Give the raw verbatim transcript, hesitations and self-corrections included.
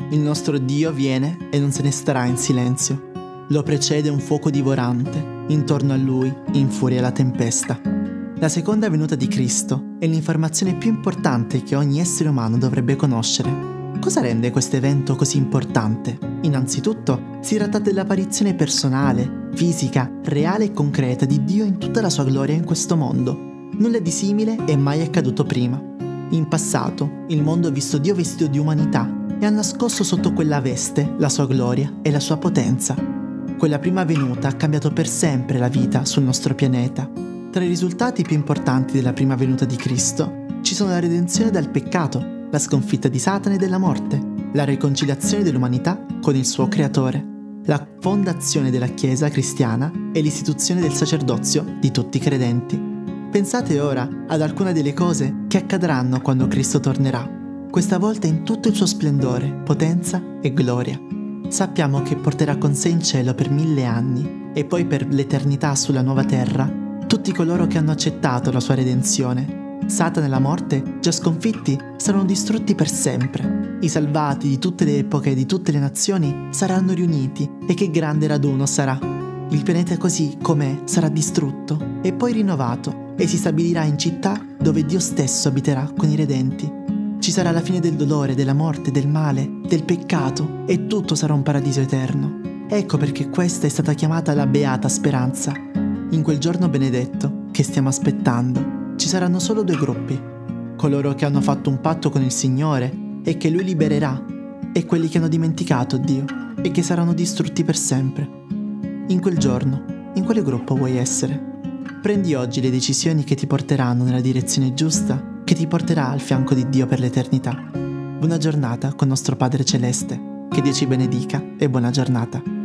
Il nostro Dio viene e non se ne starà in silenzio. Lo precede un fuoco divorante, intorno a lui infuria la tempesta. La seconda venuta di Cristo è l'informazione più importante che ogni essere umano dovrebbe conoscere. Cosa rende questo evento così importante? Innanzitutto, si tratta dell'apparizione personale, fisica, reale e concreta di Dio in tutta la sua gloria in questo mondo. Nulla di simile è mai accaduto prima. In passato, il mondo ha visto Dio vestito di umanità e ha nascosto sotto quella veste la sua gloria e la sua potenza. Quella prima venuta ha cambiato per sempre la vita sul nostro pianeta. Tra i risultati più importanti della prima venuta di Cristo ci sono la redenzione dal peccato, la sconfitta di Satana e della morte, la riconciliazione dell'umanità con il suo creatore, la fondazione della Chiesa cristiana e l'istituzione del sacerdozio di tutti i credenti. Pensate ora ad alcune delle cose che accadranno quando Cristo tornerà, questa volta in tutto il suo splendore, potenza e gloria. Sappiamo che porterà con sé in cielo per mille anni e poi per l'eternità sulla nuova terra tutti coloro che hanno accettato la sua redenzione. Satana e la morte, già sconfitti, saranno distrutti per sempre. I salvati di tutte le epoche e di tutte le nazioni saranno riuniti e che grande raduno sarà. Il pianeta così com'è sarà distrutto e poi rinnovato e si stabilirà in città dove Dio stesso abiterà con i redenti. Ci sarà la fine del dolore, della morte, del male, del peccato e tutto sarà un paradiso eterno. Ecco perché questa è stata chiamata la beata speranza. In quel giorno benedetto che stiamo aspettando ci saranno solo due gruppi: coloro che hanno fatto un patto con il Signore e che Lui libererà, e quelli che hanno dimenticato Dio e che saranno distrutti per sempre. In quel giorno, in quale gruppo vuoi essere? Prendi oggi le decisioni che ti porteranno nella direzione giusta, che ti porterà al fianco di Dio per l'eternità. Buona giornata con nostro Padre Celeste, che Dio ci benedica e buona giornata.